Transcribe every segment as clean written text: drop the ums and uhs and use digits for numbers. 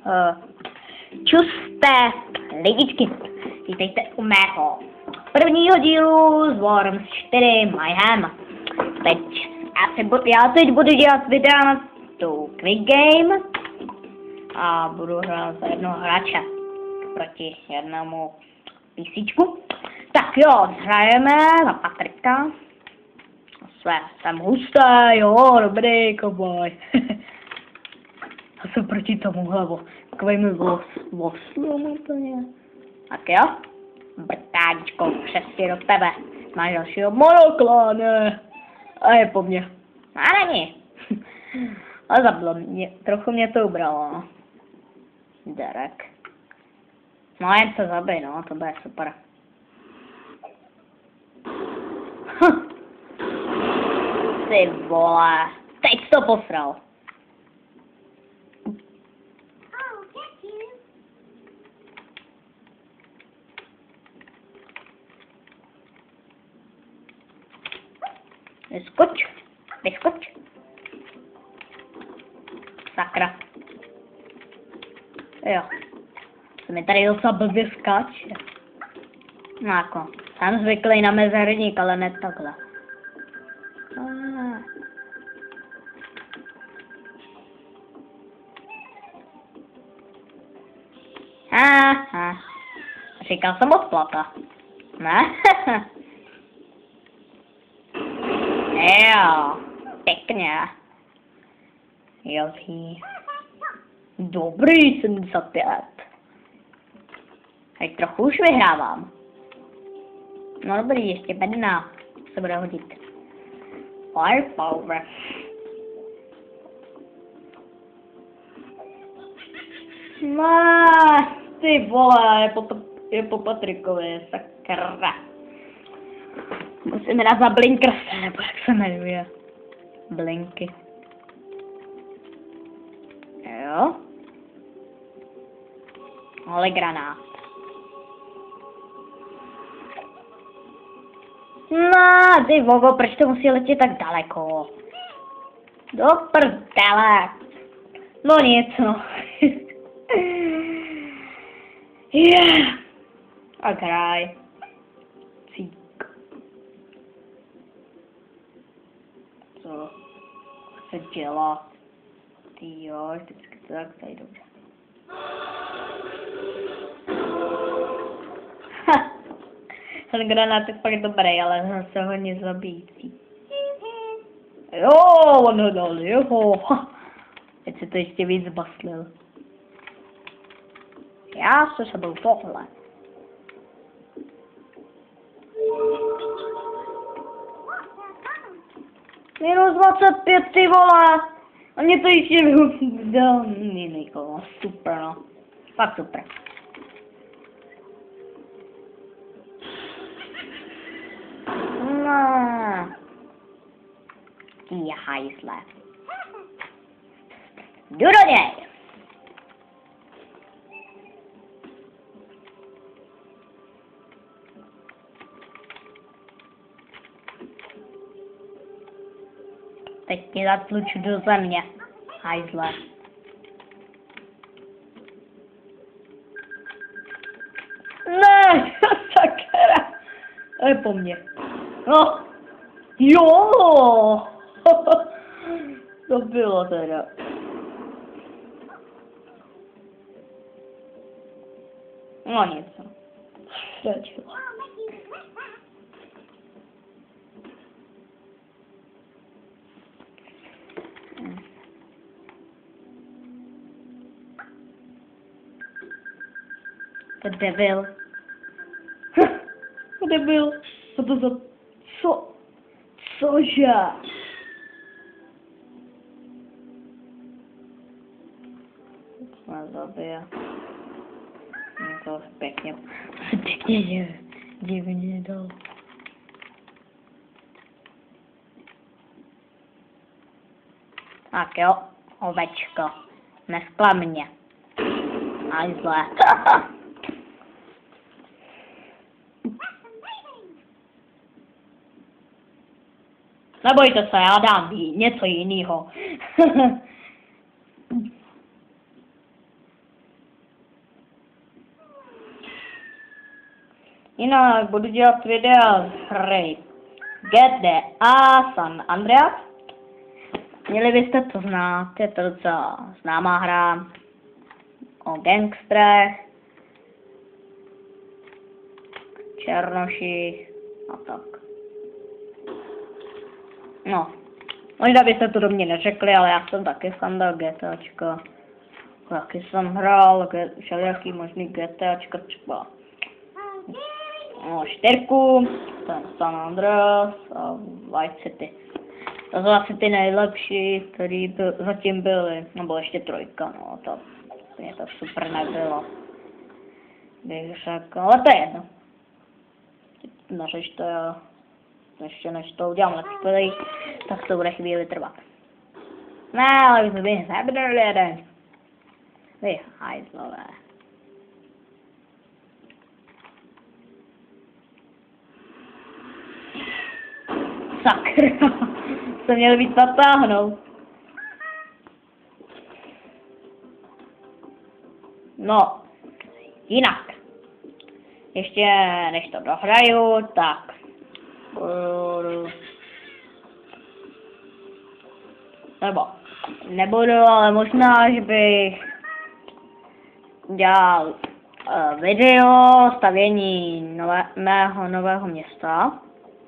Čuste, lidičky, vítejte u mého prvního dílu z Worms 4 Mayhem. Já teď budu dělat videa na tu Quick Game a budu hrát za jednoho hráče proti jednomu písíčku. Tak jo, hrajeme za Patrika. Jsem hustý, jo, dobrý cowboy. A jsem proti tomuhle takovými voslům úplně. Tak jo, brtáčko, přesně do tebe. Máš dalšího monokla, ne? A je po mně. A není. Ale zabilo mě, trochu mě to ubralo. Derek. No jen se zabij, no, to bude super. Ty vole, teď to posral. Vyskoč. Sakra. Jo. To mi tady docela blbě skáče. No jako, jsem zvyklý na mezerník, ale ne takhle. Říkal jsem odplata. Ne? Jo, pěkně. Jozí. Dobrý, 75. Teď trochu už vyhrávám. No dobrý, ještě bedna se bude hodit. Firepower. No, ty vole, je po Patrikovi, sakra. Musím dát za Blinkers, nebo jak se jmenuje. Blinky. Jo. Ale granát. No, ty vogo, proč to musí letět tak daleko? Do prdele. No nic, no. Yeah. A kraj. Cík. Co se dělá? Ty jo, vždycky to tak tady dobře. Ten granát je fakt dobrý, ale zase hodně zabíjící. Jo, on ho dal, jo. Teď se to ještě víc zbaslil. Já se sebou tohle. -25, ty vole. A mě to ještě dal nikoho. Super, no. Fakt super. No. Ty hajzle. Jdu do něj. Teď mě zatluču do země. Hajzle. Ne, sakra. To je po mně. No. Jo. To bylo teda. No nic. Stačilo. To debil. To debil. Co to za... Cože? Jsme zabije. To pěkně divně dal. Tak jo, ovečko. Nesklam mě. Aj zlé. Nebojte se, já dám něco jiného. Jinak budu dělat videa z hry GTA San Andreas. Měli byste to znát, je to docela známá hra o gangstrech, černoších a tak. No, možná byste to do mě neřekli, ale já jsem taky fan GTAčka. Taky jsem hrál všelijaký možný GTAčka, třeba no, 4, ten San Andreas a Vice City. To jsou asi ty nejlepší, které zatím byly, nebo ještě 3, no to mě to super nebylo, bych řekl, ale to je jedno. Neřešte, ještě než to udělám let's play, tak to bude chvíli trvat. Ne, ale už by zabral jeden. Vy hajzlové. Sakra, se měl víc zatáhnout. No, jinak. Ještě než to dohraju, tak nebo nebudu, ale možná, že bych dělal video stavění mého nového města.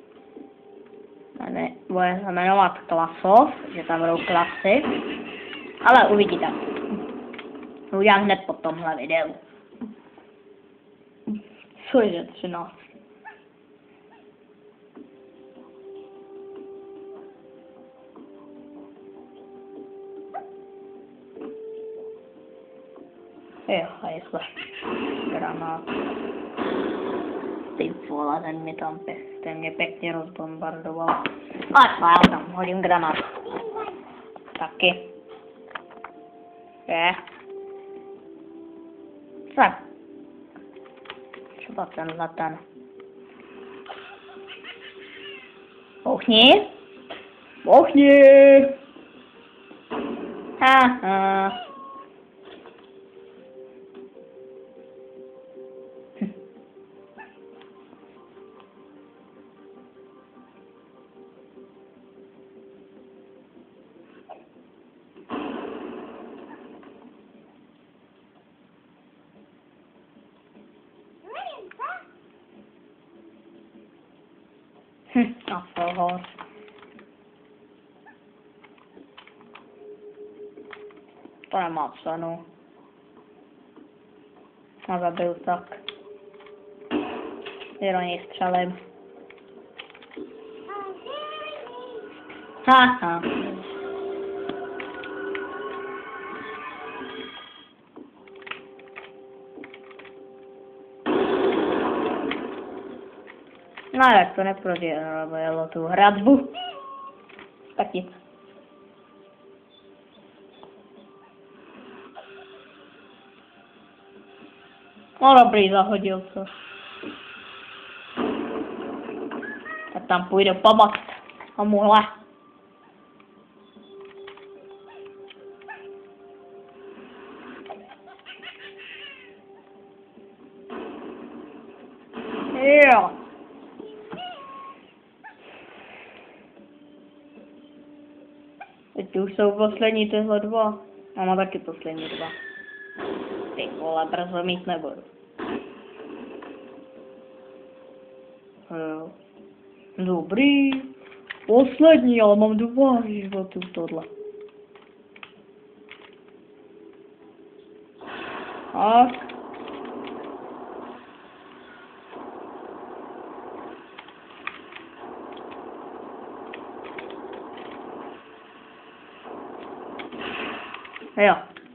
Bude se jmenovat Klasov, že tam budou klasy, ale uvidíte. Udělám hned po tomhle videu. Cože 13. Jo, hajzle. Granát. Ty vole, ten mě pěkně rozbombardoval. Ale já tam hodím granát. Taky. Je. Tak. Třeba tenhle ten. Bouchni. Bouchni. Haha. A toho. To nemá cenu. A zabil tak. Je do něj střelím. Haha. No jak to neprodělalo tu hradbu. Tak nic. No dobrý, zahodil to. Tak tam půjdu pomoct. Tomuhle. Jo. Teď už jsou poslední tyhle dva. Mám taky poslední dva. Ty vole, brzo mít nebudu. Jo. Dobrý. Poslední, ale mám 2 životů tohle. Tak. Jo.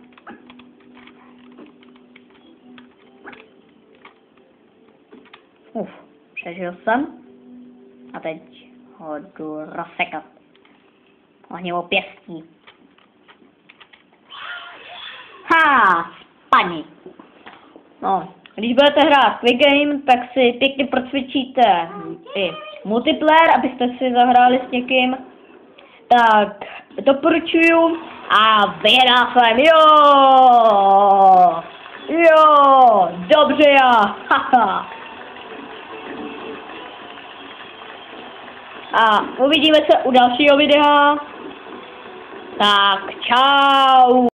Přežil jsem. A teď ho jdu rozsekat. Ohnivo pěstí. Ha! Spadni. No, když budete hrát Quick Game, tak si pěkně procvičíte i multiplayer, abyste si zahráli s někým. Tak doporučuju a vyhrál jsem, jo! Jo! Dobře já! Haha! a uvidíme se u dalšího videa. Tak čau.